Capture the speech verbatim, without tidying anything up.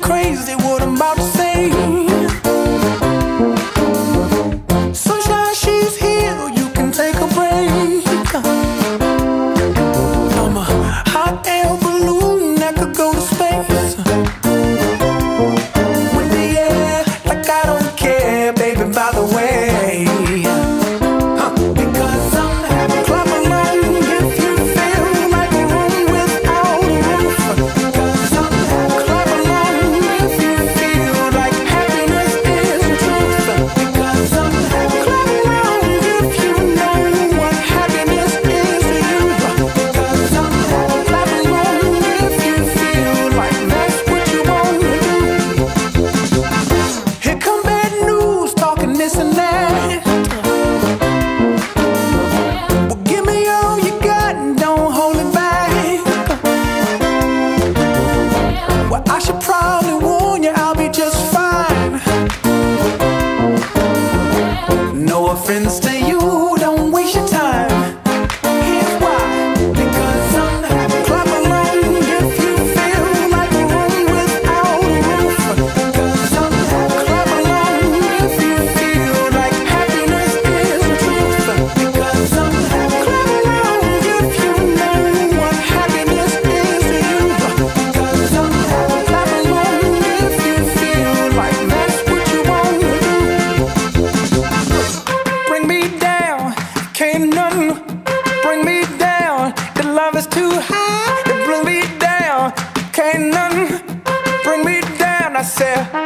crazy what I'm about to say. Sunshine, she's here, you can take a break. I'm a hot air balloon that could go to space. With the air, like I don't care, baby, by the way. Huh. Because I'm happy, clap along if you feel like a room without a roof. Because I'm happy, clap along if you feel like happiness is the truth. Because I'm happy, clap along if you know what happiness is to you. Because I'm happy, clap along if you feel like that's what you want to do. Here come bad news, talking this and that. Well, give me all you got and don't hold it back. Well, I should probably warn you, I'll be just fine. No offense to you, don't waste your time. Here's why. Because I'm happy, clap along if you feel like a room without a roof. Because I'm happy, clap along if you feel like happiness is the truth. Because I'm happy, clap along if you know what happiness is to you. Because I'm happy, clap along if you feel like that's what you want to do. Bring me down, can't nothing bring me down. The love is too high, it bring me down. Can't nothing bring me down. I said.